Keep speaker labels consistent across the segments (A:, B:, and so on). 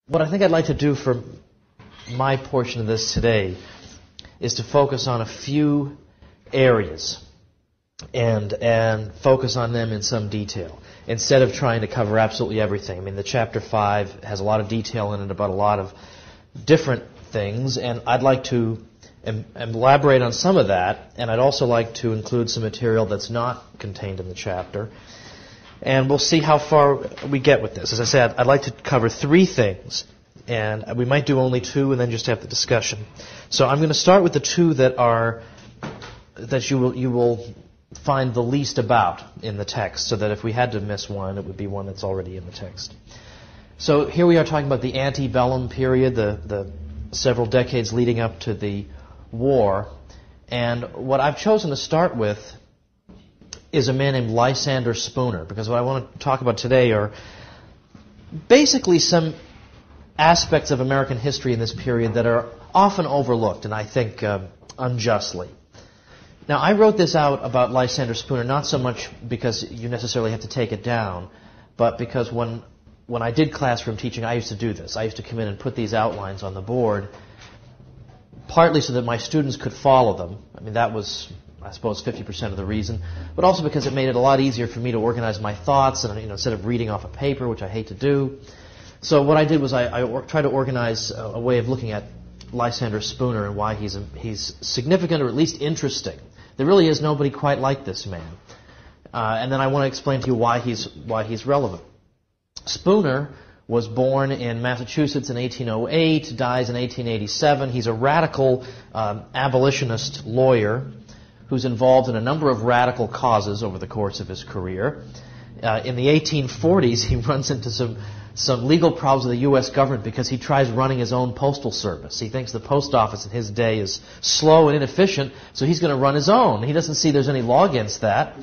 A: What I think I'd like to do for my portion of this today is to focus on a few areas and focus on them in some detail, instead of trying to cover absolutely everything. I mean, the chapter 5 has a lot of detail in it about a lot of different things, and I'd like to elaborate on some of that, and I'd also like to include some material that's not contained in the chapter. And we'll see how far we get with this. As I said, I'd like to cover 3 things, and we might do only 2 and then just have the discussion. So I'm going to start with the 2 that you will find the least about in the text, so that if we had to miss one, it would be one that's already in the text. So here we are talking about the Antebellum period, the several decades leading up to the war. And what I've chosen to start with is a man named Lysander Spooner, because what I want to talk about today are basically some aspects of American history in this period that are often overlooked, and I think unjustly. Now, I wrote this out about Lysander Spooner not so much because you necessarily have to take it down, but because when I did classroom teaching, I used to do this. I used to come in and put these outlines on the board, partly so that my students could follow them. I mean, that was, I suppose, 50% of the reason, but also because it made it a lot easier for me to organize my thoughts, and instead of reading off a paper, which I hate to do. So what I did was I tried to organize a way of looking at Lysander Spooner and why he's significant, or at least interesting. There really is nobody quite like this man. And then I want to explain to you why he's relevant. Spooner was born in Massachusetts in 1808, dies in 1887. He's a radical abolitionist lawyer who's involved in a number of radical causes over the course of his career. In the 1840s, he runs into some legal problems with the U.S. government because he tries running his own postal service. He thinks the post office in his day is slow and inefficient, so he's going to run his own. He doesn't see there's any law against that.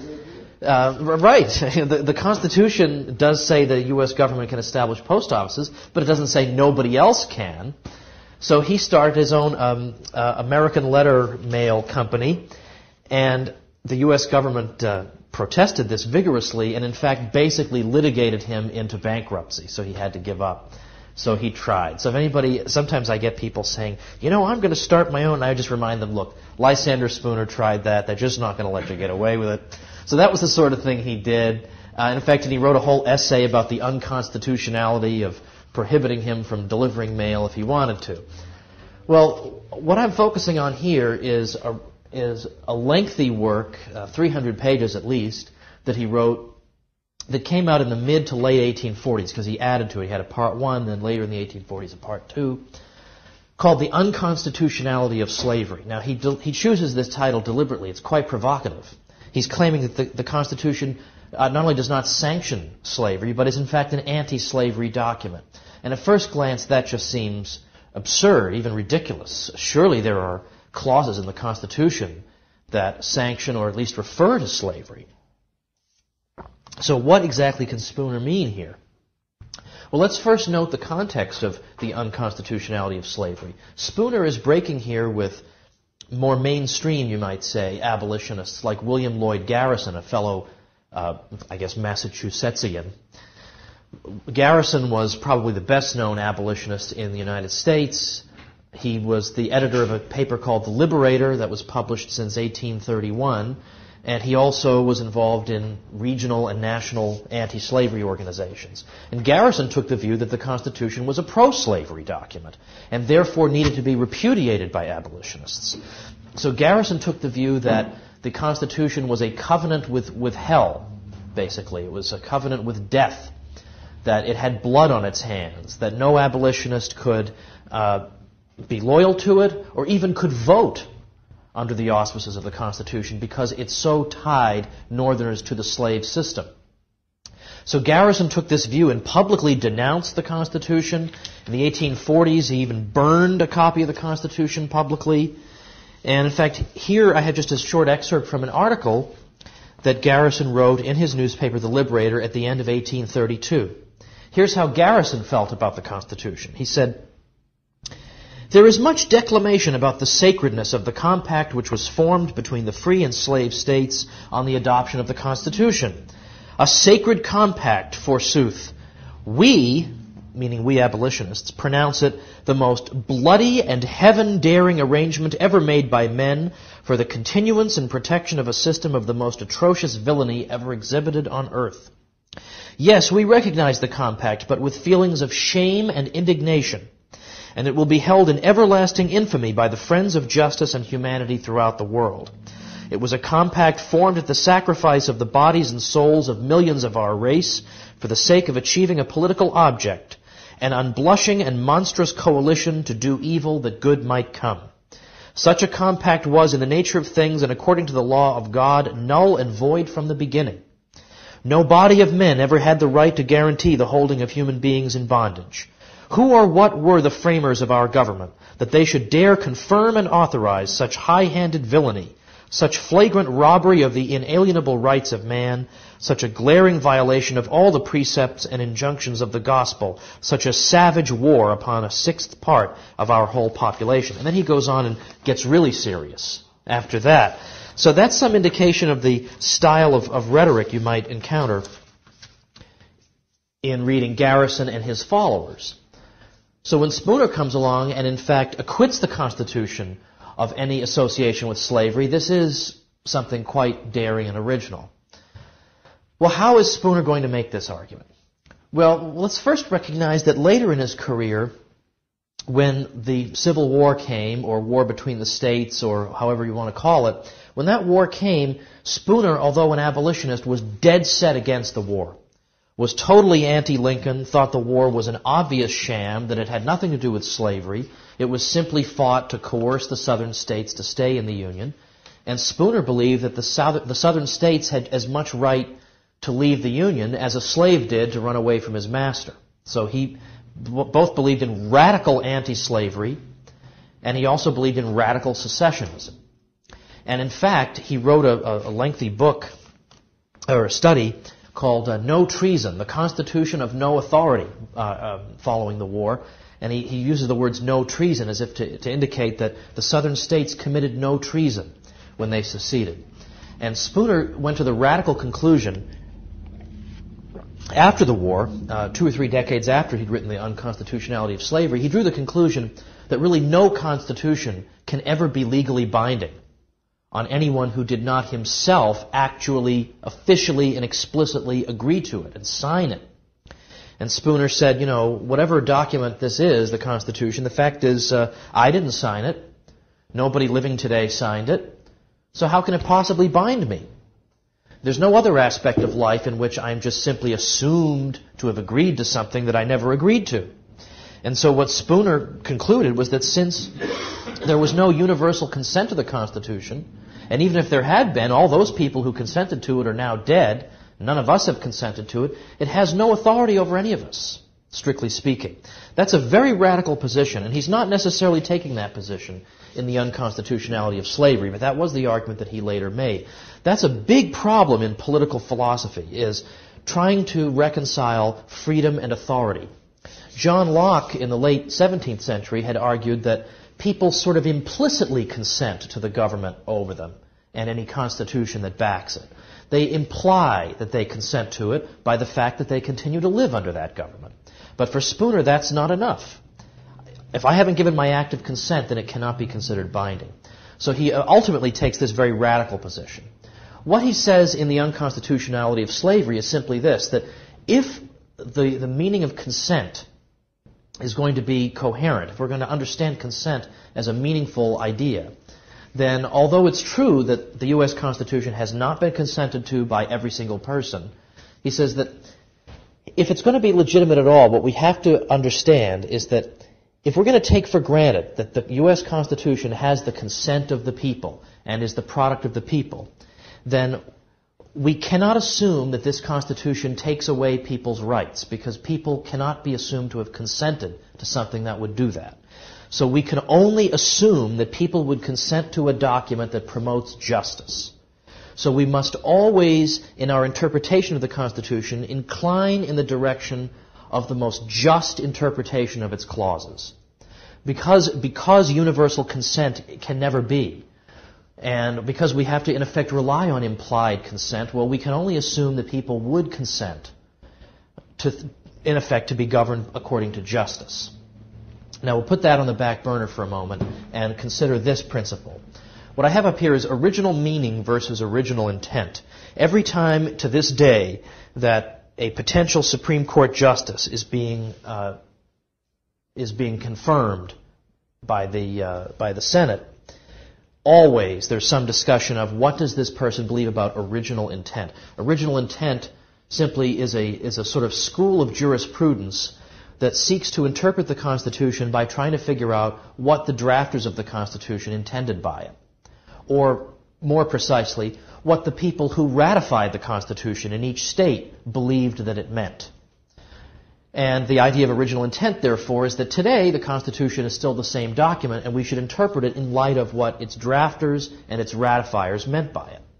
A: Right. The Constitution does say the U.S. government can establish post offices, but it doesn't say nobody else can. So he started his own American letter mail company, and the U.S. government protested this vigorously and, in fact, basically litigated him into bankruptcy, so he had to give up. So he tried. So if anybody, sometimes I get people saying, I'm going to start my own, and I just remind them, look, Lysander Spooner tried that. They're just not going to let you get away with it. So that was the sort of thing he did. In fact, he wrote a whole essay about the unconstitutionality of prohibiting him from delivering mail if he wanted to. Well, what I'm focusing on here is a lengthy work, 300 pages at least, that he wrote that came out in the mid to late 1840s, because he added to it. He had a part 1, then later in the 1840s a part 2, called The Unconstitutionality of Slavery. Now, he chooses this title deliberately. It's quite provocative. He's claiming that the Constitution not only does not sanction slavery, but is in fact an anti-slavery document. And at first glance, that just seems absurd, even ridiculous. Surely there are clauses in the Constitution that sanction or at least refer to slavery. So what exactly can Spooner mean here? Well, let's first note the context of the unconstitutionality of slavery. Spooner is breaking here with more mainstream, you might say, abolitionists like William Lloyd Garrison, a fellow, Massachusettsian. Garrison was probably the best-known abolitionist in the United States. He was the editor of a paper called The Liberator that was published since 1831, and he also was involved in regional and national anti-slavery organizations. And Garrison took the view that the Constitution was a pro-slavery document, and therefore needed to be repudiated by abolitionists. So Garrison took the view that the Constitution was a covenant with hell, basically. It was a covenant with death, that it had blood on its hands, that no abolitionist could be loyal to it, or even could vote under the auspices of the Constitution, because it so tied Northerners to the slave system. So Garrison took this view and publicly denounced the Constitution. In the 1840s, he even burned a copy of the Constitution publicly. And in fact, here I have just a short excerpt from an article that Garrison wrote in his newspaper, The Liberator, at the end of 1832. Here's how Garrison felt about the Constitution. He said, "There is much declamation about the sacredness of the compact which was formed between the free and slave states on the adoption of the Constitution. A sacred compact, forsooth. We, meaning we abolitionists, pronounce it the most bloody and heaven-daring arrangement ever made by men for the continuance and protection of a system of the most atrocious villainy ever exhibited on earth. Yes, we recognize the compact, but with feelings of shame and indignation, and it will be held in everlasting infamy by the friends of justice and humanity throughout the world. It was a compact formed at the sacrifice of the bodies and souls of millions of our race for the sake of achieving a political object, an unblushing and monstrous coalition to do evil that good might come. Such a compact was in the nature of things and according to the law of God null and void from the beginning. No body of men ever had the right to guarantee the holding of human beings in bondage. Who or what were the framers of our government that they should dare confirm and authorize such high-handed villainy, such flagrant robbery of the inalienable rights of man, such a glaring violation of all the precepts and injunctions of the gospel, such a savage war upon a sixth part of our whole population? And then he goes on and gets really serious after that. So that's some indication of the style of rhetoric you might encounter in reading Garrison and his followers. So when Spooner comes along and in fact acquits the Constitution of any association with slavery, this is something quite daring and original. Well, how is Spooner going to make this argument? Well, let's first recognize that later in his career, when the Civil War came, or war between the states, or however you want to call it, when that war came, Spooner, although an abolitionist, was dead set against the war, was totally anti-Lincoln, thought the war was an obvious sham, that it had nothing to do with slavery. It was simply fought to coerce the southern states to stay in the Union. And Spooner believed that the southern states had as much right to leave the Union as a slave did to run away from his master. So he both believed in radical anti-slavery, and he also believed in radical secessionism. And in fact, he wrote a lengthy book, or a study, called No Treason, the Constitution of No Authority, following the war. And he uses the words no treason as if to indicate that the southern states committed no treason when they seceded. And Spooner went to the radical conclusion after the war, 2 or 3 decades after he'd written The Unconstitutionality of Slavery, he drew the conclusion that really no constitution can ever be legally binding on anyone who did not himself actually, officially, and explicitly agree to it and sign it. And Spooner said, whatever document this is, the Constitution, the fact is, I didn't sign it. Nobody living today signed it. So how can it possibly bind me? There's no other aspect of life in which I'm just simply assumed to have agreed to something that I never agreed to. And so what Spooner concluded was that since there was no universal consent to the Constitution, and even if there had been, all those people who consented to it are now dead, none of us have consented to it, it has no authority over any of us, strictly speaking. That's a very radical position, and he's not necessarily taking that position in the unconstitutionality of slavery, but that was the argument that he later made. That's a big problem in political philosophy, is trying to reconcile freedom and authority. John Locke, in the late 17th century, had argued that people sort of implicitly consent to the government over them and any constitution that backs it. They imply that they consent to it by the fact that they continue to live under that government. But for Spooner, that's not enough. If I haven't given my active consent, then it cannot be considered binding. So he ultimately takes this very radical position. What he says in the unconstitutionality of slavery is simply this, that if the meaning of consent is going to be coherent, if we're going to understand consent as a meaningful idea, then although it's true that the U.S. Constitution has not been consented to by every single person, he says that if it's going to be legitimate at all, what we have to understand is that if we're going to take for granted that the U.S. Constitution has the consent of the people and is the product of the people, then we cannot assume that this Constitution takes away people's rights, because people cannot be assumed to have consented to something that would do that. So we can only assume that people would consent to a document that promotes justice. So we must always, in our interpretation of the Constitution, incline in the direction of the most just interpretation of its clauses. Because universal consent can never be, and because we have to, in effect, rely on implied consent, well, we can only assume that people would consent to in effect, to be governed according to justice. Now, we'll put that on the back burner for a moment and consider this principle. What I have up here is original meaning versus original intent. Every time to this day that a potential Supreme Court justice is being confirmed by the Senate, always there's some discussion of what does this person believe about original intent. Original intent simply is a sort of school of jurisprudence that seeks to interpret the Constitution by trying to figure out what the drafters of the Constitution intended by it. Or, more precisely, what the people who ratified the Constitution in each state believed that it meant. And the idea of original intent, therefore, is that today the Constitution is still the same document, and we should interpret it in light of what its drafters and its ratifiers meant by it.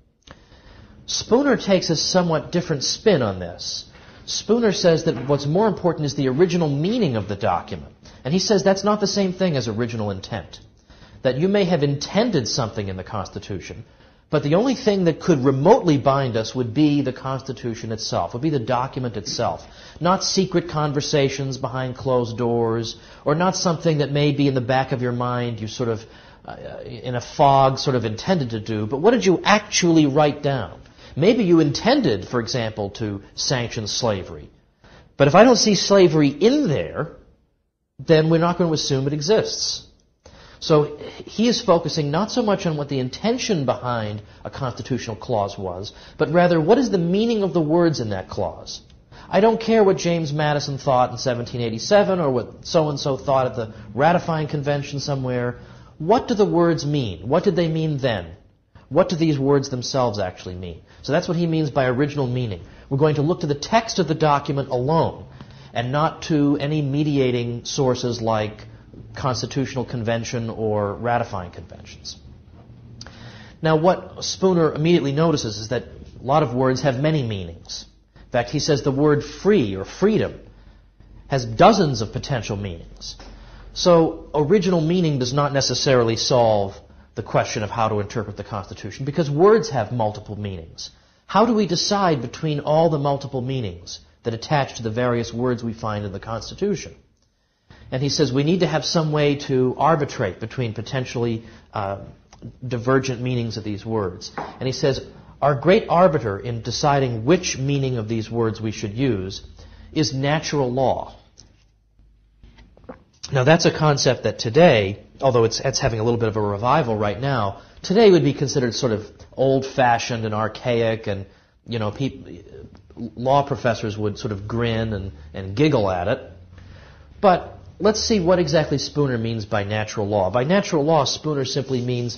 A: Spooner takes a somewhat different spin on this. Spooner says that what's more important is the original meaning of the document. And he says that's not the same thing as original intent. That you may have intended something in the Constitution, but the only thing that could remotely bind us would be the Constitution itself, would be the document itself. Not secret conversations behind closed doors, or not something that may be in the back of your mind you sort of, in a fog, sort of intended to do, but what did you actually write down? Maybe you intended, for example, to sanction slavery. But if I don't see slavery in there, then we're not going to assume it exists. So he is focusing not so much on what the intention behind a constitutional clause was, but rather what is the meaning of the words in that clause. I don't care what James Madison thought in 1787 or what so-and-so thought at the ratifying convention somewhere. What do the words mean? What did they mean then? What do these words themselves actually mean? So that's what he means by original meaning. We're going to look to the text of the document alone and not to any mediating sources like constitutional convention or ratifying conventions. Now, what Spooner immediately notices is that a lot of words have many meanings. In fact, he says the word free or freedom has dozens of potential meanings. So original meaning does not necessarily solve the question of how to interpret the Constitution because words have multiple meanings. How do we decide between all the multiple meanings that attach to the various words we find in the Constitution? And he says we need to have some way to arbitrate between potentially divergent meanings of these words. And he says our great arbiter in deciding which meaning of these words we should use is natural law. Now that's a concept that today, although it's having a little bit of a revival right now, today would be considered sort of old-fashioned and archaic, and law professors would sort of grin and giggle at it. But let's see what exactly Spooner means by natural law. By natural law, Spooner simply means,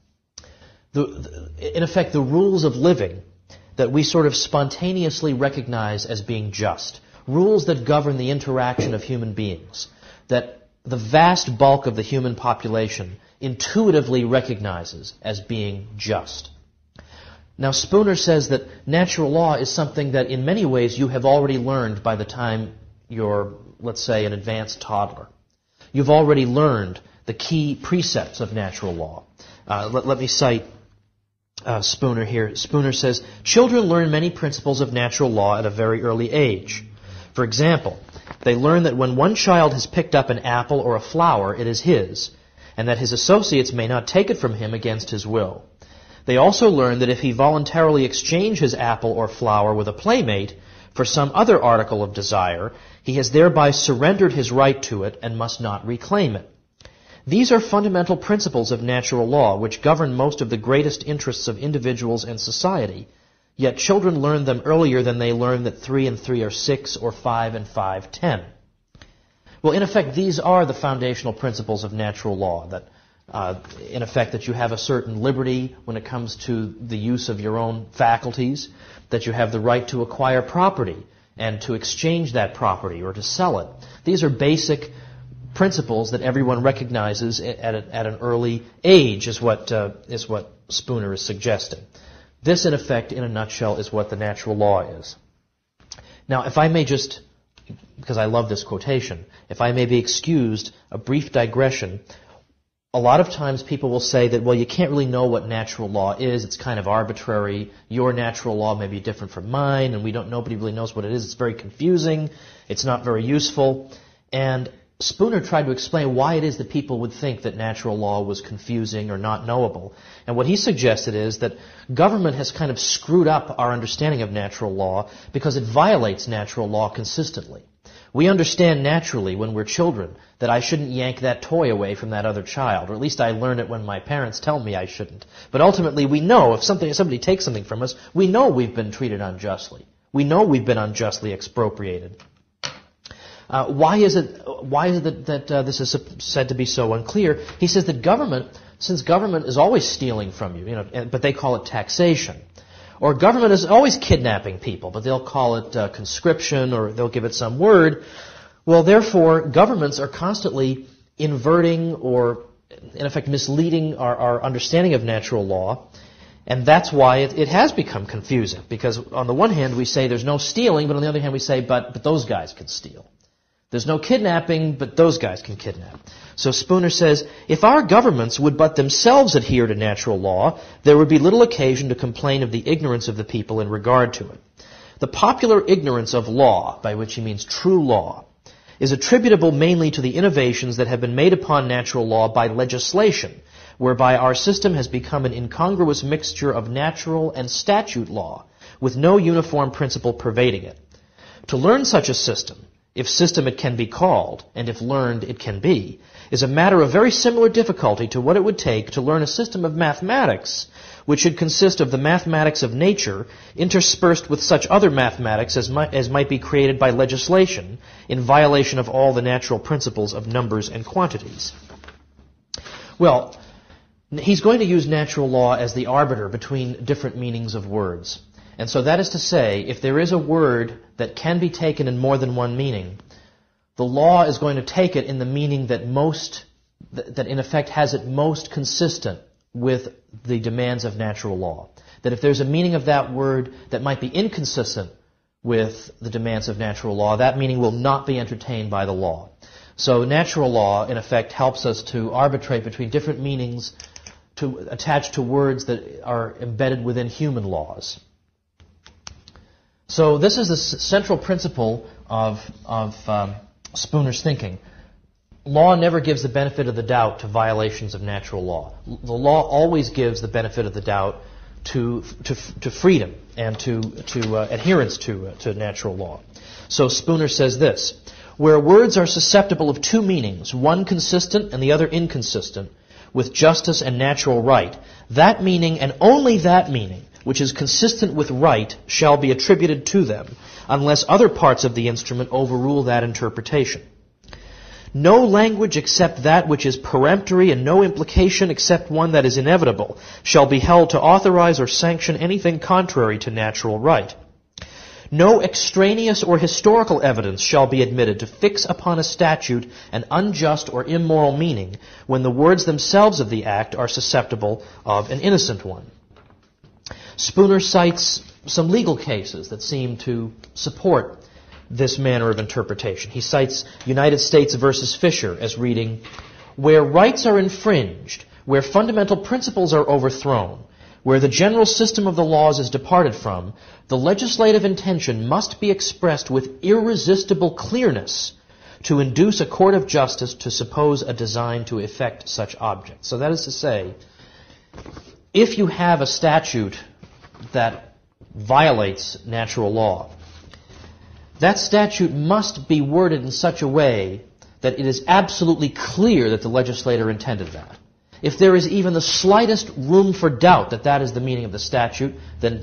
A: in effect, the rules of living that we sort of spontaneously recognize as being just. Rules that govern the interaction of human beings. That the vast bulk of the human population intuitively recognizes as being just. Now, Spooner says that natural law is something that in many ways you have already learned by the time you're, let's say, an advanced toddler. You've already learned the key precepts of natural law. Let me cite Spooner here. Spooner says, children learn many principles of natural law at a very early age. For example, they learn that when one child has picked up an apple or a flower, it is his, and that his associates may not take it from him against his will. They also learn that if he voluntarily exchange his apple or flower with a playmate for some other article of desire, he has thereby surrendered his right to it and must not reclaim it. These are fundamental principles of natural law which govern most of the greatest interests of individuals and society. Yet children learn them earlier than they learn that 3 and 3 are 6 or 5 and 5, 10. Well, in effect, these are the foundational principles of natural law, that in effect that you have a certain liberty when it comes to the use of your own faculties, that you have the right to acquire property and to exchange that property or to sell it. These are basic principles that everyone recognizes at an early age, is what Spooner is suggesting. This, in effect, in a nutshell, is what the natural law is. Now, if I may just, because I love this quotation, if I may be excused a brief digression, a lot of times people will say that, well, you can't really know what natural law is. It's kind of arbitrary. Your natural law may be different from mine, and nobody really knows what it is. It's very confusing. It's not very useful. And Spooner tried to explain why it is that people would think that natural law was confusing or not knowable. And what he suggested is that government has kind of screwed up our understanding of natural law because it violates natural law consistently. We understand naturally when we're children that I shouldn't yank that toy away from that other child, or at least I learn it when my parents tell me I shouldn't. But ultimately we know if somebody takes something from us, we know we've been treated unjustly. We know we've been unjustly expropriated. Why is it that this is said to be so unclear? He says that since government is always stealing from you, but they call it taxation. Or government is always kidnapping people, but they'll call it conscription, or they'll give it some word. Well, therefore, governments are constantly inverting or, in effect, misleading our understanding of natural law. And that's why it has become confusing. Because on the one hand, we say there's no stealing, but on the other hand, we say, but those guys can steal. There's no kidnapping, but those guys can kidnap. So Spooner says, if our governments would but themselves adhere to natural law, there would be little occasion to complain of the ignorance of the people in regard to it. The popular ignorance of law, by which he means true law, is attributable mainly to the innovations that have been made upon natural law by legislation, whereby our system has become an incongruous mixture of natural and statute law, with no uniform principle pervading it. To learn such a system, if system it can be called, and if learned it can be, is a matter of very similar difficulty to what it would take to learn a system of mathematics, which should consist of the mathematics of nature, interspersed with such other mathematics as might be created by legislation, in violation of all the natural principles of numbers and quantities. Well, he's going to use natural law as the arbiter between different meanings of words. And so that is to say, if there is a word that can be taken in more than one meaning, the law is going to take it in the meaning that in effect has it most consistent with the demands of natural law. That if there's a meaning of that word that might be inconsistent with the demands of natural law, that meaning will not be entertained by the law. So natural law, in effect, helps us to arbitrate between different meanings to attach to words that are embedded within human laws. So this is the central principle of Spooner's thinking. Law never gives the benefit of the doubt to violations of natural law. The law always gives the benefit of the doubt to freedom and to adherence to natural law. So Spooner says this: where words are susceptible of two meanings, one consistent and the other inconsistent, with justice and natural right, that meaning and only that meaning which is consistent with right shall be attributed to them, unless other parts of the instrument overrule that interpretation. No language except that which is peremptory, and no implication except one that is inevitable, shall be held to authorize or sanction anything contrary to natural right. No extraneous or historical evidence shall be admitted to fix upon a statute an unjust or immoral meaning, when the words themselves of the act are susceptible of an innocent one. Spooner cites some legal cases that seem to support this manner of interpretation. He cites United States versus Fisher as reading, where rights are infringed, where fundamental principles are overthrown, where the general system of the laws is departed from, the legislative intention must be expressed with irresistible clearness to induce a court of justice to suppose a design to effect such object. So that is to say, if you have a statute that violates natural law, that statute must be worded in such a way that it is absolutely clear that the legislator intended that. If there is even the slightest room for doubt that that is the meaning of the statute, then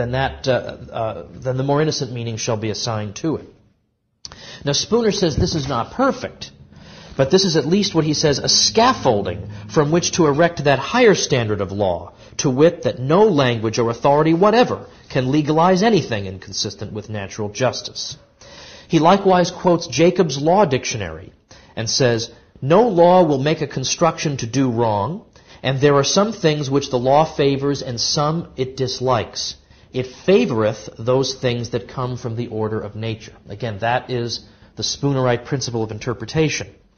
A: the more innocent meaning shall be assigned to it. Now Spooner says this is not perfect, but this is at least what he says a scaffolding from which to erect that higher standard of law, to wit that no language or authority whatever can legalize anything inconsistent with natural justice. He likewise quotes Jacob's Law Dictionary and says, no law will make a construction to do wrong, and there are some things which the law favors and some it dislikes. It favoreth those things that come from the order of nature. Again, that is the Spoonerite principle of interpretation.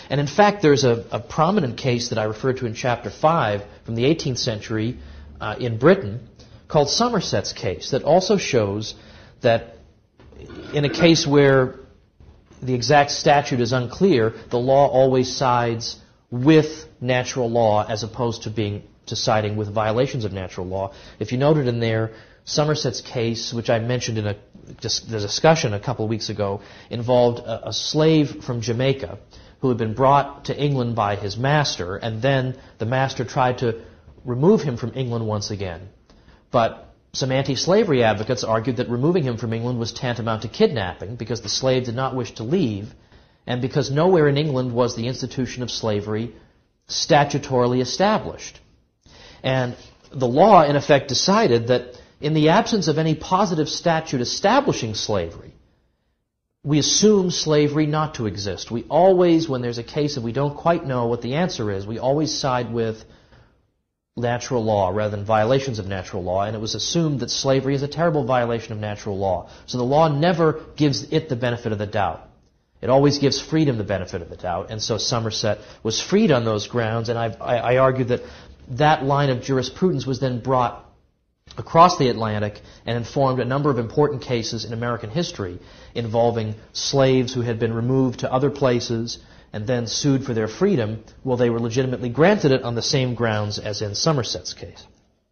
A: And in fact, there's a prominent case that I referred to in Chapter 5 from the 18th century in Britain called Somerset's case that also shows that in a case where the exact statute is unclear, the law always sides with natural law as opposed to siding with violations of natural law. If you noted in there, Somerset's case, which I mentioned in the discussion a couple of weeks ago, involved a slave from Jamaica who had been brought to England by his master, and then the master tried to remove him from England once again. But some anti-slavery advocates argued that removing him from England was tantamount to kidnapping because the slave did not wish to leave, and because nowhere in England was the institution of slavery statutorily established. And the law, in effect, decided that in the absence of any positive statute establishing slavery, we assume slavery not to exist. We always, when there's a case that we don't quite know what the answer is, we always side with natural law rather than violations of natural law, and it was assumed that slavery is a terrible violation of natural law. So the law never gives it the benefit of the doubt. It always gives freedom the benefit of the doubt, and so Somerset was freed on those grounds, and I argued that that line of jurisprudence was then brought across the Atlantic and informed a number of important cases in American history involving slaves who had been removed to other places and then sued for their freedom. Well, they were legitimately granted it on the same grounds as in Somerset's case.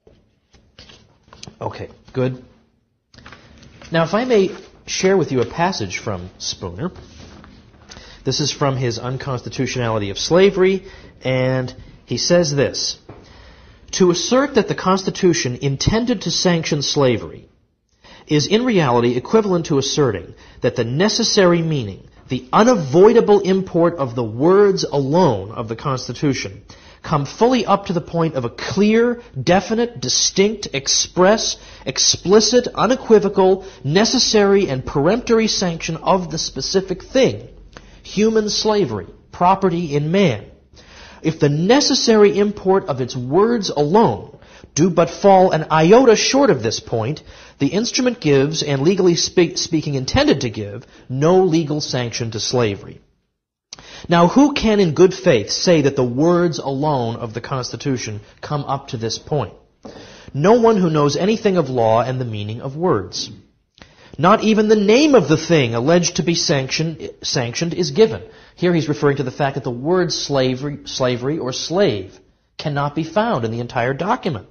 A: Okay, good. Now, if I may share with you a passage from Spooner. This is from his Unconstitutionality of Slavery, and he says this: "To assert that the Constitution intended to sanction slavery is in reality equivalent to asserting that the necessary meaning, the unavoidable import of the words alone of the Constitution come fully up to the point of a clear, definite, distinct, express, explicit, unequivocal, necessary, and peremptory sanction of the specific thing, human slavery, property in man. If the necessary import of its words alone do but fall an iota short of this point, the instrument gives, and legally speaking intended to give, no legal sanction to slavery. Now, who can in good faith say that the words alone of the Constitution come up to this point? No one who knows anything of law and the meaning of words. Not even the name of the thing alleged to be sanctioned is given." Here he's referring to the fact that the word slavery or slave cannot be found in the entire document.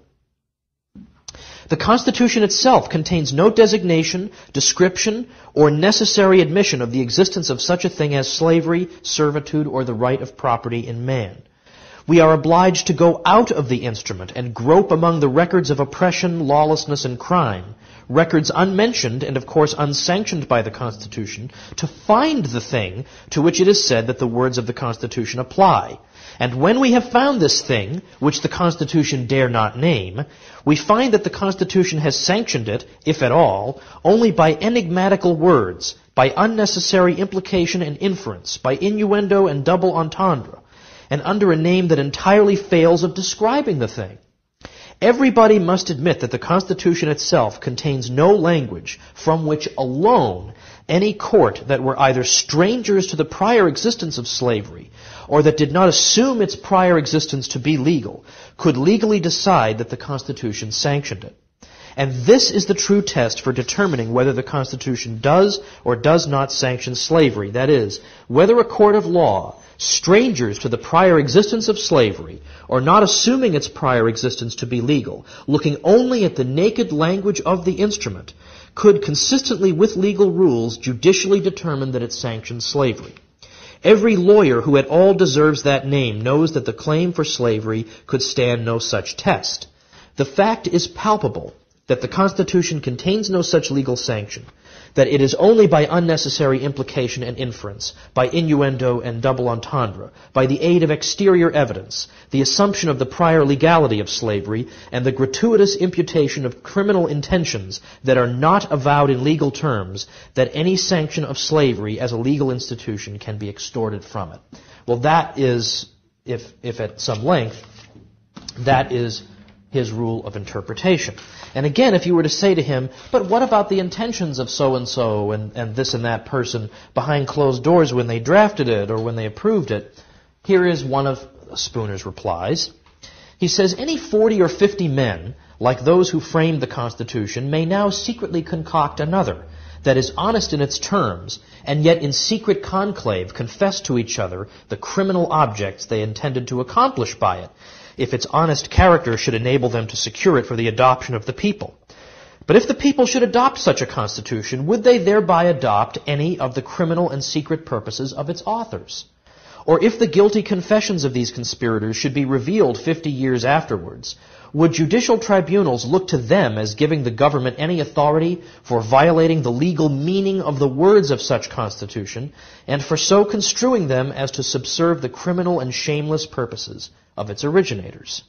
A: "The Constitution itself contains no designation, description, or necessary admission of the existence of such a thing as slavery, servitude, or the right of property in man. We are obliged to go out of the instrument and grope among the records of oppression, lawlessness, and crime, records unmentioned and of course unsanctioned by the Constitution, to find the thing to which it is said that the words of the Constitution apply. And when we have found this thing, which the Constitution dare not name, we find that the Constitution has sanctioned it, if at all, only by enigmatical words, by unnecessary implication and inference, by innuendo and double entendre, and under a name that entirely fails of describing the thing. Everybody must admit that the Constitution itself contains no language from which alone any court that were either strangers to the prior existence of slavery or that did not assume its prior existence to be legal could legally decide that the Constitution sanctioned it. And this is the true test for determining whether the Constitution does or does not sanction slavery. That is, whether a court of law, strangers to the prior existence of slavery, or not assuming its prior existence to be legal, looking only at the naked language of the instrument, could, consistently with legal rules, judicially determine that it sanctions slavery. Every lawyer who at all deserves that name knows that the claim for slavery could stand no such test. The fact is palpable that the Constitution contains no such legal sanction, that it is only by unnecessary implication and inference, by innuendo and double entendre, by the aid of exterior evidence, the assumption of the prior legality of slavery, and the gratuitous imputation of criminal intentions that are not avowed in legal terms, that any sanction of slavery as a legal institution can be extorted from it. Well, that is, if at some length, that is his rule of interpretation. And again, if you were to say to him, but what about the intentions of so-and-so and this and that person behind closed doors when they drafted it or when they approved it? Here is one of Spooner's replies. He says, any 40 or 50 men, like those who framed the Constitution, may now secretly concoct another that is honest in its terms, and yet in secret conclave confess to each other the criminal objects they intended to accomplish by it, if its honest character should enable them to secure it for the adoption of the people. But if the people should adopt such a constitution, would they thereby adopt any of the criminal and secret purposes of its authors? Or if the guilty confessions of these conspirators should be revealed 50 years afterwards, would judicial tribunals look to them as giving the government any authority for violating the legal meaning of the words of such constitution, and for so construing them as to subserve the criminal and shameless purposes of its originators?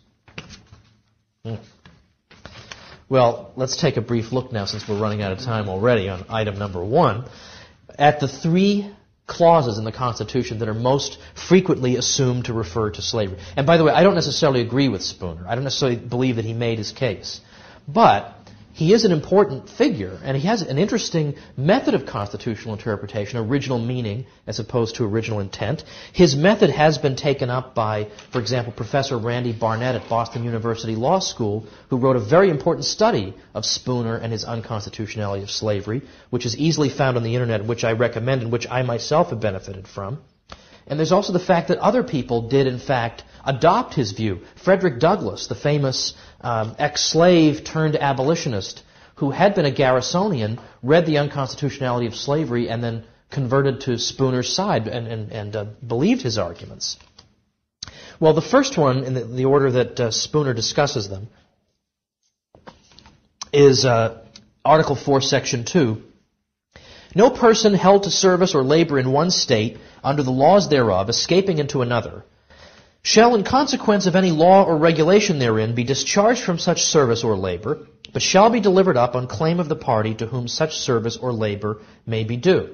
A: Well, let's take a brief look now, since we're running out of time already, on item number 1, at the 3 clauses in the Constitution that are most frequently assumed to refer to slavery. And by the way, I don't necessarily agree with Spooner. I don't necessarily believe that he made his case. But he is an important figure, and he has an interesting method of constitutional interpretation, original meaning as opposed to original intent. His method has been taken up by, for example, Professor Randy Barnett at Boston University Law School, who wrote a very important study of Spooner and his unconstitutionality of slavery, which is easily found on the internet, which I recommend and which I myself have benefited from. And there's also the fact that other people did, in fact, adopt his view. Frederick Douglass, the famous ex-slave turned abolitionist who had been a Garrisonian, read the unconstitutionality of slavery and then converted to Spooner's side and believed his arguments. Well, the first one, in the order that Spooner discusses them, is Article 4, Section 2. No person held to service or labor in one state under the laws thereof, escaping into another, shall in consequence of any law or regulation therein be discharged from such service or labor, but shall be delivered up on claim of the party to whom such service or labor may be due.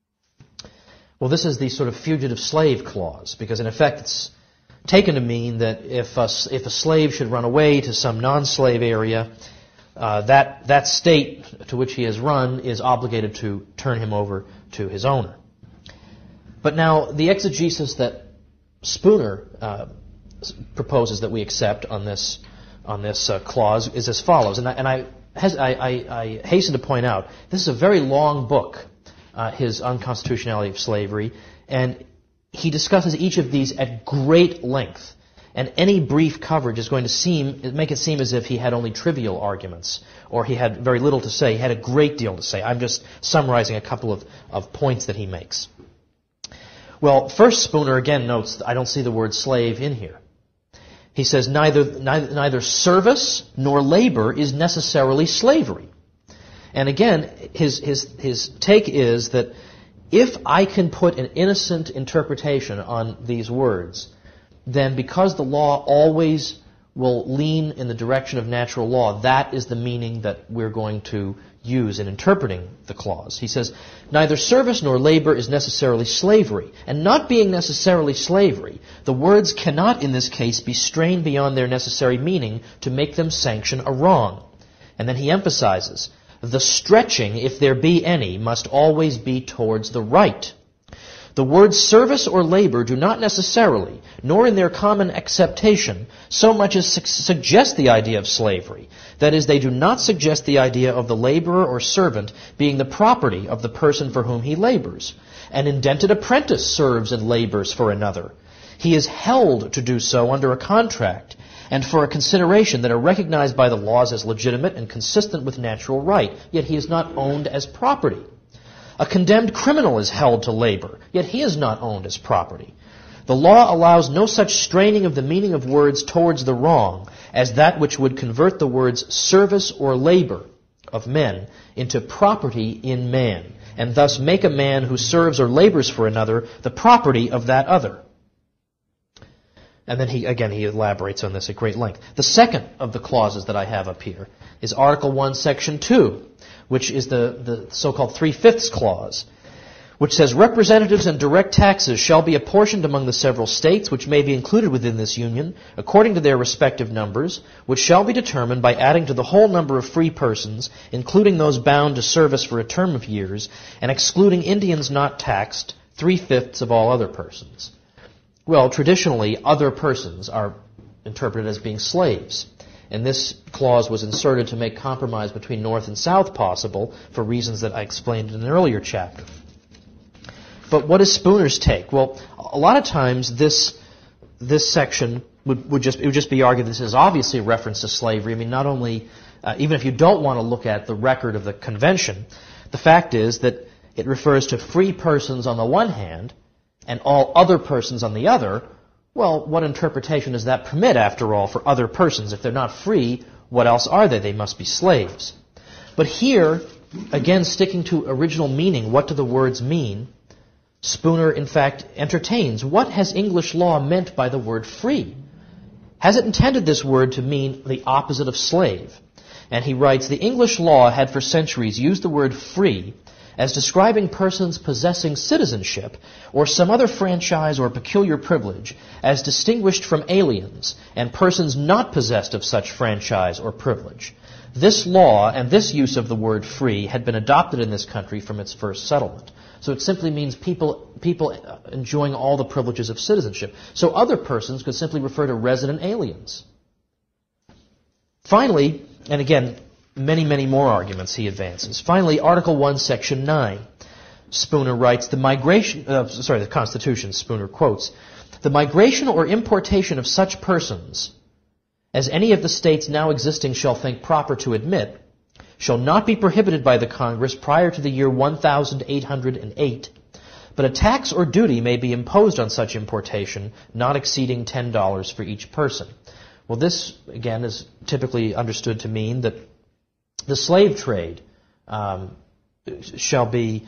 A: Well, this is the sort of fugitive slave clause, because in effect it's taken to mean that if a slave should run away to some non-slave area, that state to which he has run is obligated to turn him over to his owner. But now, the exegesis that Spooner proposes that we accept on this clause is as follows, and I hasten to point out this is a very long book, his Unconstitutionality of Slavery, and he discusses each of these at great length. And any brief coverage is going to make it seem as if he had only trivial arguments, or he had very little to say. He had a great deal to say. I'm just summarizing a couple of points that he makes. Well, first, Spooner again notes, I don't see the word slave in here. He says, neither service nor labor is necessarily slavery. And again, his take is that if I can put an innocent interpretation on these words, then because the law always will lean in the direction of natural law, that is the meaning that we're going to use in interpreting the clause. He says, neither service nor labor is necessarily slavery. And not being necessarily slavery, the words cannot in this case be strained beyond their necessary meaning to make them sanction a wrong. And then he emphasizes, the stretching, if there be any, must always be towards the right. The words service or labor do not necessarily, nor in their common acceptation, so much as suggest the idea of slavery. That is, they do not suggest the idea of the laborer or servant being the property of the person for whom he labors. An indented apprentice serves and labors for another. He is held to do so under a contract and for a consideration that are recognized by the laws as legitimate and consistent with natural right, yet he is not owned as property. A condemned criminal is held to labor, yet he is not owned as property. The law allows no such straining of the meaning of words towards the wrong as that which would convert the words service or labor of men into property in man, and thus make a man who serves or labors for another the property of that other. And then he elaborates on this at great length. The second of the clauses that I have up here is Article 1, Section 2, which is the so-called 3/5 clause, which says, representatives and direct taxes shall be apportioned among the several states which may be included within this union, according to their respective numbers, which shall be determined by adding to the whole number of free persons, including those bound to service for a term of years, and excluding Indians not taxed, 3/5 of all other persons. Well, traditionally, other persons are interpreted as being slaves. And this clause was inserted to make compromise between North and South possible for reasons that I explained in an earlier chapter. But what is Spooner's take? Well, a lot of times this section would just be argued this is obviously a reference to slavery. I mean, not only, even if you don't want to look at the record of the convention, the fact is that it refers to free persons on the one hand and all other persons on the other. Well, what interpretation does that permit, after all, for other persons? If they're not free, what else are they? They must be slaves. But here, again, sticking to original meaning, what do the words mean? Spooner, in fact, entertains. What has English law meant by the word free? Has it intended this word to mean the opposite of slave? And he writes, the English law had for centuries used the word free as describing persons possessing citizenship or some other franchise or peculiar privilege as distinguished from aliens and persons not possessed of such franchise or privilege. This law and this use of the word free had been adopted in this country from its first settlement. So it simply means people enjoying all the privileges of citizenship. So other persons could simply refer to resident aliens. Finally, and again, many more arguments he advances. Finally, Article 1, Section 9. Spooner writes, the Constitution, Spooner quotes, the migration or importation of such persons as any of the states now existing shall think proper to admit shall not be prohibited by the Congress prior to the year 1808, but a tax or duty may be imposed on such importation not exceeding $10 for each person. Well, this, again, is typically understood to mean that the slave trade cannot be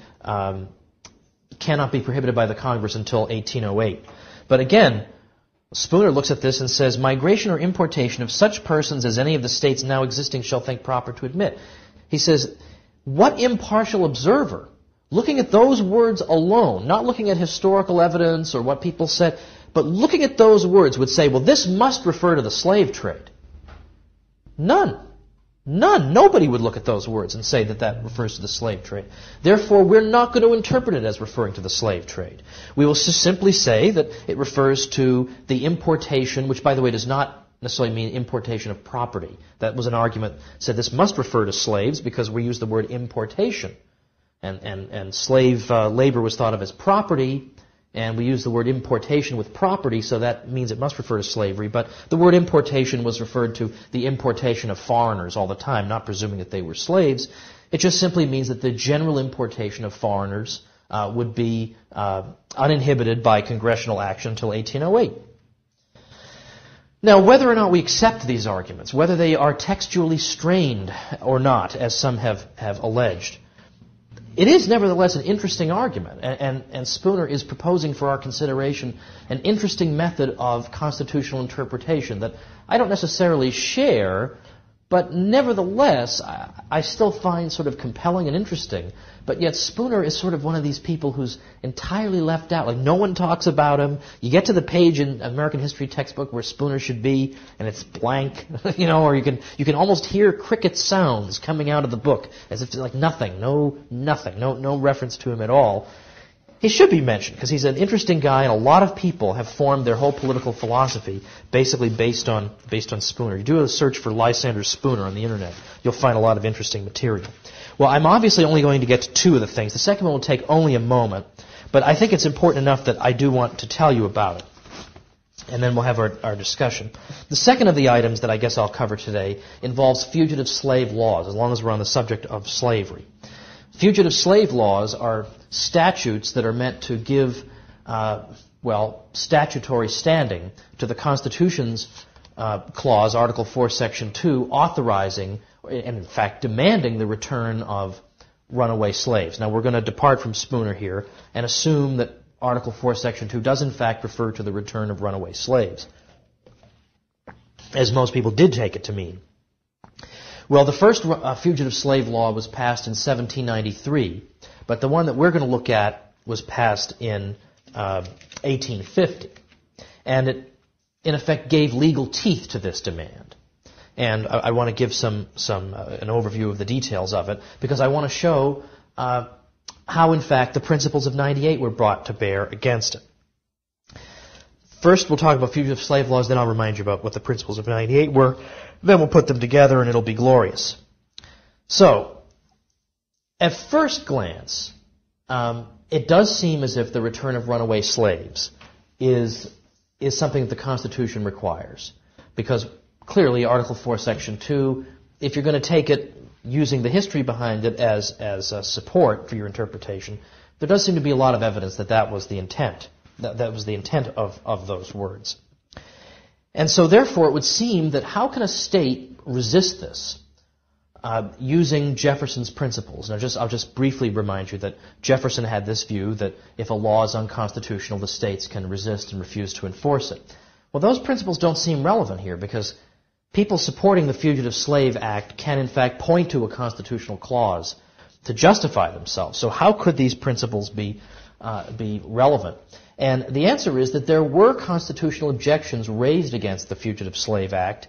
A: prohibited by the Congress until 1808. But again, Spooner looks at this and says, migration or importation of such persons as any of the states now existing shall think proper to admit. He says, what impartial observer, looking at those words alone, not looking at historical evidence or what people said, but looking at those words would say, well, this must refer to the slave trade? None. Nobody would look at those words and say that that refers to the slave trade. Therefore, we're not going to interpret it as referring to the slave trade. We will simply say that it refers to the importation, which, by the way, does not necessarily mean importation of property. That was an argument that said this must refer to slaves because we use the word importation. And slave labor was thought of as property, and we use the word importation with property, so that means it must refer to slavery. But the word importation was referred to the importation of foreigners all the time, not presuming that they were slaves. It just simply means that the general importation of foreigners would be uninhibited by congressional action until 1808. Now, whether or not we accept these arguments, whether they are textually strained or not, as some have alleged, it is nevertheless an interesting argument, and Spooner is proposing for our consideration an interesting method of constitutional interpretation that I don't necessarily share, but nevertheless I still find sort of compelling and interesting. But yet Spooner is sort of one of these people who's entirely left out. Like, no one talks about him. You get to the page in American history textbook where Spooner should be, and it's blank, or you can almost hear cricket sounds coming out of the book as if like nothing, no reference to him at all. He should be mentioned because he's an interesting guy, and a lot of people have formed their whole political philosophy basically based on Spooner. You do a search for Lysander Spooner on the internet, you'll find a lot of interesting material. Well, I'm obviously only going to get to two of the things. The second one will take only a moment, but I think it's important enough that I do want to tell you about it. And then we'll have our discussion. The second of the items that I guess I'll cover today involves fugitive slave laws, as long as we're on the subject of slavery. Fugitive slave laws are statutes that are meant to give, statutory standing to the Constitution's clause, Article 4, Section 2, authorizing and in fact demanding the return of runaway slaves. Now we're going to depart from Spooner here and assume that Article 4, Section 2 does in fact refer to the return of runaway slaves, as most people did take it to mean. Well, the first fugitive slave law was passed in 1793, but the one that we're going to look at was passed in 1850. And it, in effect, gave legal teeth to this demand. And I want to give an overview of the details of it, because I want to show how, in fact, the principles of 98 were brought to bear against it. First, we'll talk about fugitive slave laws, then I'll remind you about what the principles of 98 were. Then we'll put them together, and it'll be glorious. So, at first glance, it does seem as if the return of runaway slaves is something that the Constitution requires. Because clearly, Article 4, Section 2, if you're going to take it using the history behind it as support for your interpretation, there does seem to be a lot of evidence that that was the intent. That was the intent of those words. And so, therefore, it would seem that how can a state resist this using Jefferson's principles? Now, I'll just briefly remind you that Jefferson had this view that if a law is unconstitutional, the states can resist and refuse to enforce it. Well, those principles don't seem relevant here because people supporting the Fugitive Slave Act can, in fact, point to a constitutional clause to justify themselves. So how could these principles be relevant? And the answer is that there were constitutional objections raised against the Fugitive Slave Act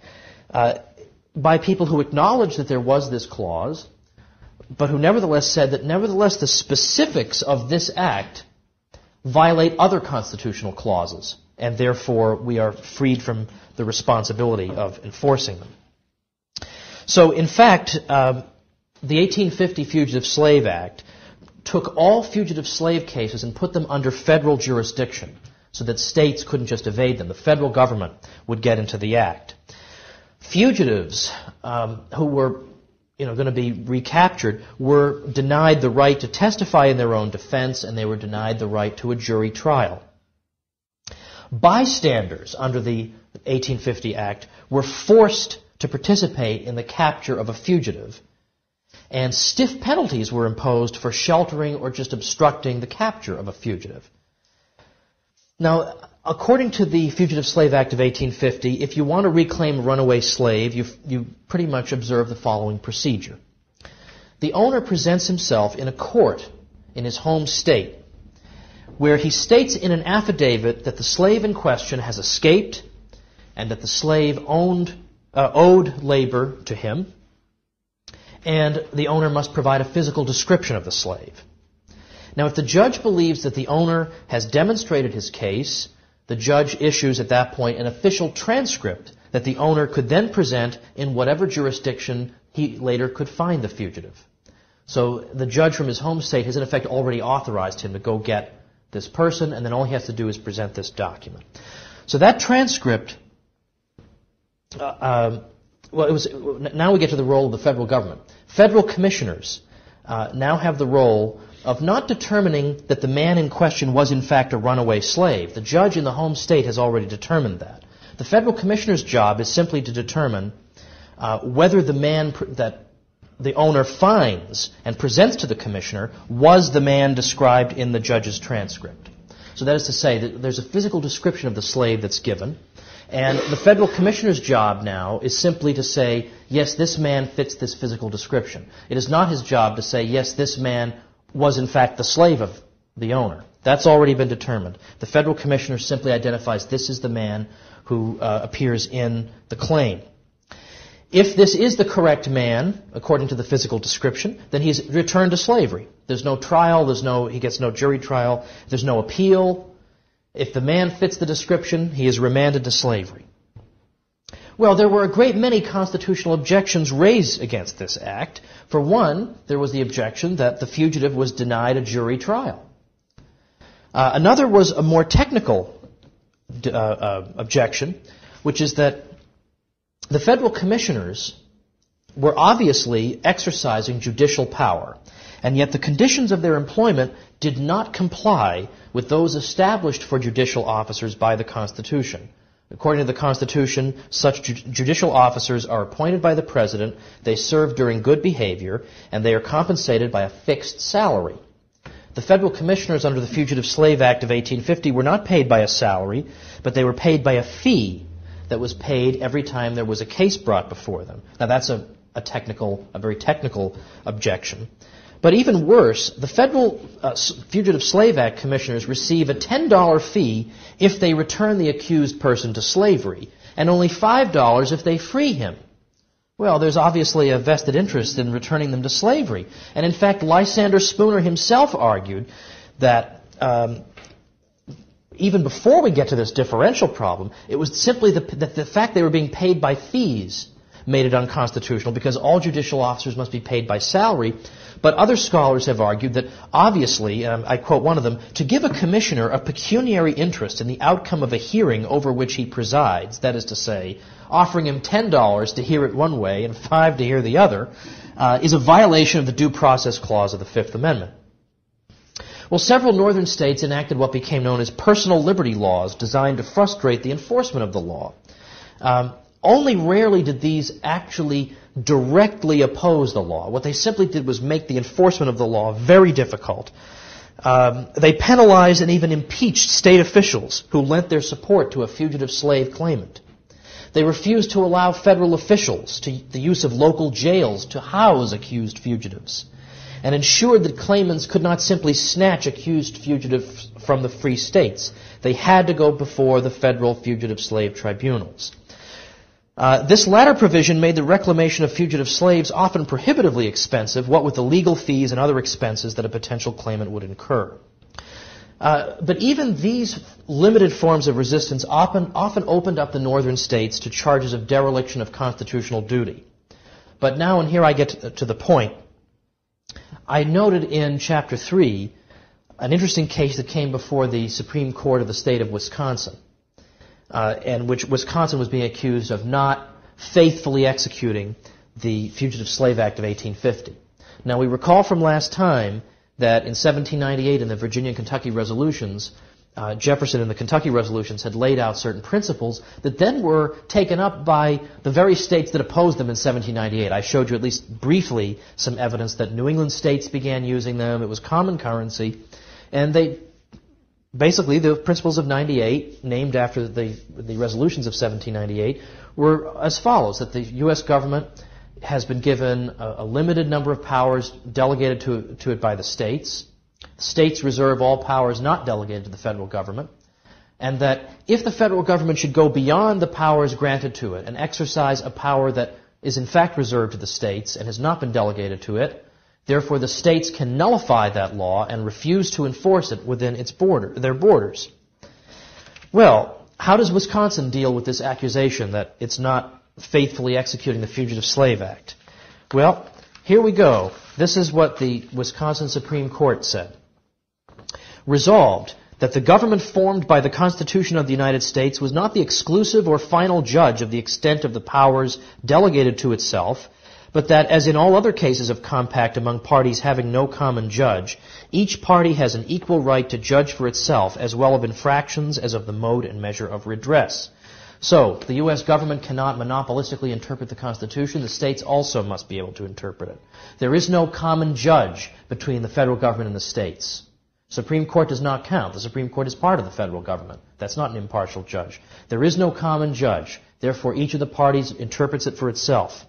A: by people who acknowledged that there was this clause, but who nevertheless said that nevertheless the specifics of this act violate other constitutional clauses, and therefore we are freed from the responsibility of enforcing them. So, in fact, the 1850 Fugitive Slave Act took all fugitive slave cases and put them under federal jurisdiction so that states couldn't just evade them. The federal government would get into the act. Fugitives who were going to be recaptured were denied the right to testify in their own defense, and they were denied the right to a jury trial. Bystanders under the 1850 Act were forced to participate in the capture of a fugitive, and stiff penalties were imposed for sheltering or just obstructing the capture of a fugitive. Now, according to the Fugitive Slave Act of 1850, if you want to reclaim a runaway slave, you pretty much observe the following procedure. The owner presents himself in a court in his home state, where he states in an affidavit that the slave in question has escaped and that the slave owed labor to him, and the owner must provide a physical description of the slave. Now, if the judge believes that the owner has demonstrated his case, the judge issues at that point an official transcript that the owner could then present in whatever jurisdiction he later could find the fugitive. So the judge from his home state has in effect already authorized him to go get this person, and then all he has to do is present this document. So that transcript, now we get to the role of the federal government. Federal commissioners now have the role of not determining that the man in question was in fact a runaway slave. The judge in the home state has already determined that. The federal commissioner's job is simply to determine whether the man that the owner finds and presents to the commissioner was the man described in the judge's transcript. So that is to say that there's a physical description of the slave that's given, and the federal commissioner's job now is simply to say, yes, this man fits this physical description. It is not his job to say, yes, this man was in fact the slave of the owner. That's already been determined. The federal commissioner simply identifies this is the man who appears in the claim. If this is the correct man, according to the physical description, then he's returned to slavery. There's no trial, he gets no jury trial, there's no appeal. If the man fits the description, he is remanded to slavery. Well, there were a great many constitutional objections raised against this act. For one, there was the objection that the fugitive was denied a jury trial. Another was a more technical objection, which is that the federal commissioners were obviously exercising judicial power, and yet the conditions of their employment did not comply with those established for judicial officers by the Constitution. According to the Constitution, such judicial officers are appointed by the President, they serve during good behavior, and they are compensated by a fixed salary. The federal commissioners under the Fugitive Slave Act of 1850 were not paid by a salary, but they were paid by a fee that was paid every time there was a case brought before them. Now that's a very technical objection. But even worse, the federal Fugitive Slave Act commissioners receive a $10 fee if they return the accused person to slavery, and only $5 if they free him. Well, there's obviously a vested interest in returning them to slavery. And in fact, Lysander Spooner himself argued that even before we get to this differential problem, it was simply the fact they were being paid by fees made it unconstitutional, because all judicial officers must be paid by salary. But other scholars have argued that, obviously, I quote one of them, to give a commissioner a pecuniary interest in the outcome of a hearing over which he presides, that is to say, offering him $10 to hear it one way and $5 to hear the other, is a violation of the Due Process Clause of the Fifth Amendment. Well, several northern states enacted what became known as personal liberty laws designed to frustrate the enforcement of the law. Only rarely did these actually directly oppose the law. What they simply did was make the enforcement of the law very difficult. They penalized and even impeached state officials who lent their support to a fugitive slave claimant. They refused to allow federal officials to the use of local jails to house accused fugitives, and ensured that claimants could not simply snatch accused fugitives from the free states. They had to go before the federal fugitive slave tribunals. This latter provision made the reclamation of fugitive slaves often prohibitively expensive, what with the legal fees and other expenses that a potential claimant would incur. But even these limited forms of resistance often opened up the northern states to charges of dereliction of constitutional duty. But now, and here I get to the point, I noted in Chapter 3 an interesting case that came before the Supreme Court of the state of Wisconsin, and which Wisconsin was being accused of not faithfully executing the Fugitive Slave Act of 1850. Now, we recall from last time that in 1798 in the Virginia and Kentucky resolutions, Jefferson in the Kentucky resolutions had laid out certain principles that then were taken up by the very states that opposed them in 1798. I showed you at least briefly some evidence that New England states began using them. It was common currency. And basically, the principles of 98, named after the resolutions of 1798, were as follows: that the U.S. government has been given a limited number of powers delegated to it by the states. States reserve all powers not delegated to the federal government, and that if the federal government should go beyond the powers granted to it and exercise a power that is in fact reserved to the states and has not been delegated to it, therefore the states can nullify that law and refuse to enforce it within their borders. Well, how does Wisconsin deal with this accusation that it's not faithfully executing the Fugitive Slave Act? Well, here we go. This is what the Wisconsin Supreme Court said. Resolved that the government formed by the Constitution of the United States was not the exclusive or final judge of the extent of the powers delegated to itself, but that, as in all other cases of compact among parties having no common judge, each party has an equal right to judge for itself as well of infractions as of the mode and measure of redress. So, the U.S. government cannot monopolistically interpret the Constitution. The states also must be able to interpret it. There is no common judge between the federal government and the states. Supreme Court does not count. The Supreme Court is part of the federal government. That's not an impartial judge. There is no common judge. Therefore, each of the parties interprets it for itself.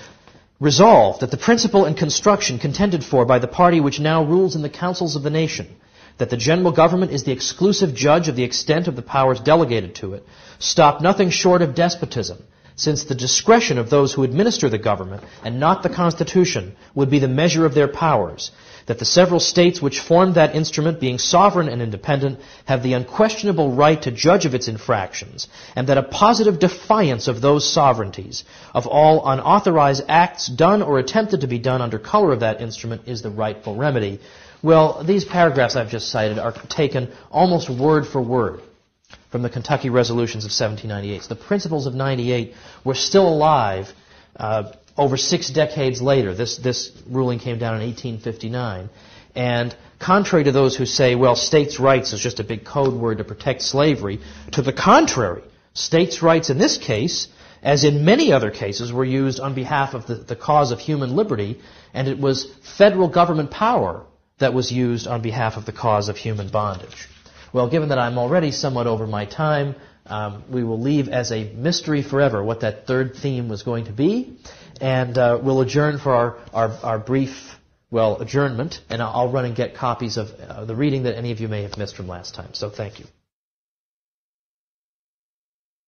A: Resolved that the principle and construction contended for by the party which now rules in the councils of the nation, that the general government is the exclusive judge of the extent of the powers delegated to it, stop nothing short of despotism, since the discretion of those who administer the government, and not the Constitution, would be the measure of their powers, that the several states which formed that instrument, being sovereign and independent, have the unquestionable right to judge of its infractions, and that a positive defiance of those sovereignties, of all unauthorized acts done or attempted to be done under color of that instrument, is the rightful remedy. Well, these paragraphs I've just cited are taken almost word for word from the Kentucky resolutions of 1798. So the principles of 98 were still alive over 6 decades later. This ruling came down in 1859. And contrary to those who say, well, states' rights is just a big code word to protect slavery, to the contrary, states' rights in this case, as in many other cases, were used on behalf of the cause of human liberty, and it was federal government power that was used on behalf of the cause of human bondage. Well, given that I'm already somewhat over my time, we will leave as a mystery forever what that third theme was going to be, and we'll adjourn for our brief, adjournment, and I'll run and get copies of the reading that any of you may have missed from last time. So thank you.